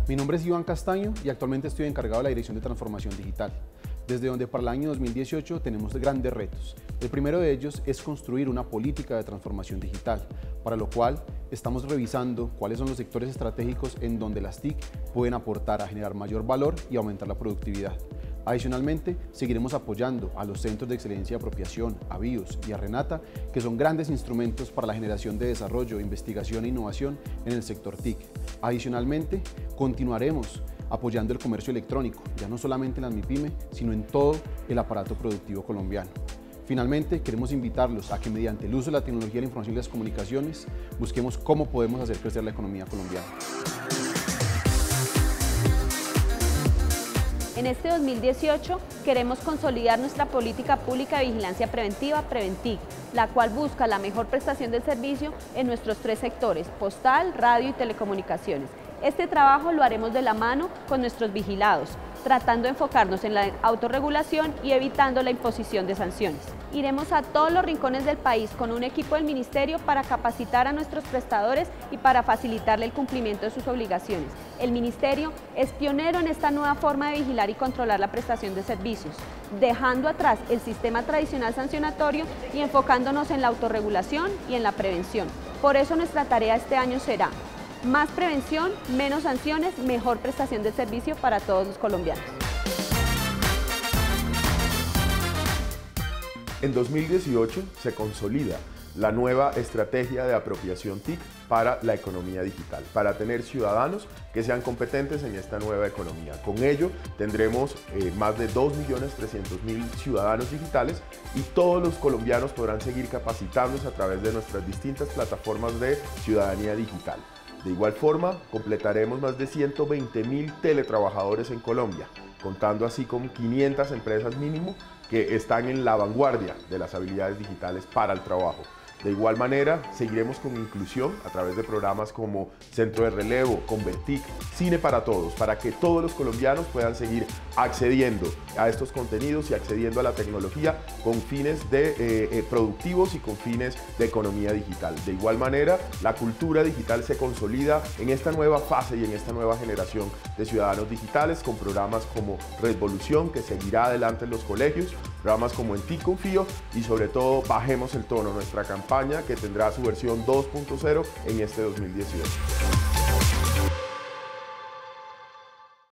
Mi nombre es Iván Castaño y actualmente estoy encargado de la Dirección de Transformación Digital, desde donde para el año 2018 tenemos grandes retos. El primero de ellos es construir una política de transformación digital, para lo cual estamos revisando cuáles son los sectores estratégicos en donde las TIC pueden aportar a generar mayor valor y aumentar la productividad. Adicionalmente, seguiremos apoyando a los Centros de Excelencia de Apropiación, a BIOS y a Renata, que son grandes instrumentos para la generación de desarrollo, investigación e innovación en el sector TIC. Adicionalmente, continuaremos apoyando el comercio electrónico, ya no solamente en las MIPYME, sino en todo el aparato productivo colombiano. Finalmente, queremos invitarlos a que mediante el uso de la tecnología de la información y las comunicaciones, busquemos cómo podemos hacer crecer la economía colombiana. En este 2018 queremos consolidar nuestra política pública de vigilancia preventiva, Preventic, la cual busca la mejor prestación del servicio en nuestros tres sectores, postal, radio y telecomunicaciones. Este trabajo lo haremos de la mano con nuestros vigilados, tratando de enfocarnos en la autorregulación y evitando la imposición de sanciones. Iremos a todos los rincones del país con un equipo del Ministerio para capacitar a nuestros prestadores y para facilitarle el cumplimiento de sus obligaciones. El Ministerio es pionero en esta nueva forma de vigilar y controlar la prestación de servicios, dejando atrás el sistema tradicional sancionatorio y enfocándonos en la autorregulación y en la prevención. Por eso nuestra tarea este año será más prevención, menos sanciones, mejor prestación de servicio para todos los colombianos. En 2018 se consolida la nueva estrategia de apropiación TIC para la economía digital, para tener ciudadanos que sean competentes en esta nueva economía. Con ello tendremos más de 2.300.000 ciudadanos digitales y todos los colombianos podrán seguir capacitándose a través de nuestras distintas plataformas de ciudadanía digital. De igual forma, completaremos más de 120.000 teletrabajadores en Colombia, contando así con 500 empresas mínimo que están en la vanguardia de las habilidades digitales para el trabajo. De igual manera, seguiremos con inclusión a través de programas como Centro de Relevo, Convertic, Cine para Todos, para que todos los colombianos puedan seguir accediendo a estos contenidos y accediendo a la tecnología con fines productivos y con fines de economía digital. De igual manera, la cultura digital se consolida en esta nueva fase y en esta nueva generación de ciudadanos digitales con programas como Revolución, que seguirá adelante en los colegios, programas como En Ti Confío y sobre todo Bajemos el Tono, nuestra campaña que tendrá su versión 2.0 en este 2018.